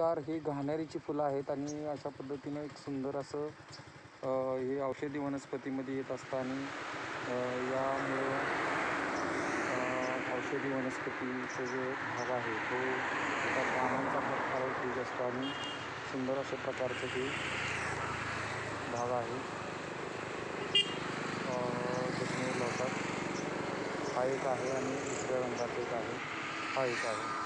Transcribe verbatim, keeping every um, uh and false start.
नमस्कार. ही घाणेरीची फुलं आहेत आणि अशा पद्धतीनं एक सुंदर असं हे औषधी वनस्पतीमध्ये येत असतं आणि यामुळं औषधी वनस्पतीचा जो भाग आहे तो त्या पानांचा प्रकार ठीक असतो आणि सुंदर अशा प्रकारचं हे भाग आहे जखमेवर लावतात. हा एक आहे आणि दुसऱ्या रंगाचा एक आहे, हा एक आहे.